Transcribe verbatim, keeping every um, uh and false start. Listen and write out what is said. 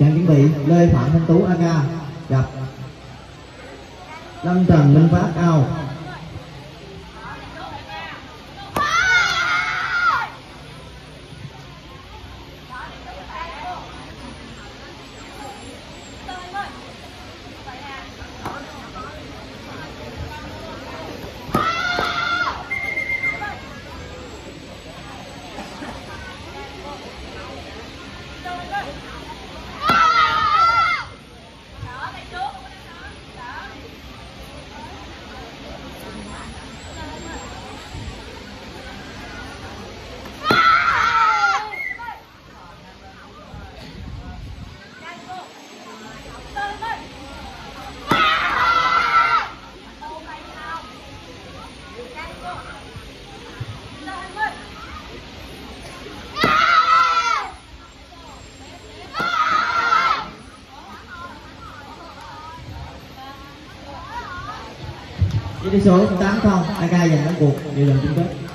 Chàng chuẩn bị Lê Phạm Thanh Tú a ca gặp Lâm Trần Minh Phát ao. Với tỷ số tám không, a ca giành thắng cuộc điều lần chung kết.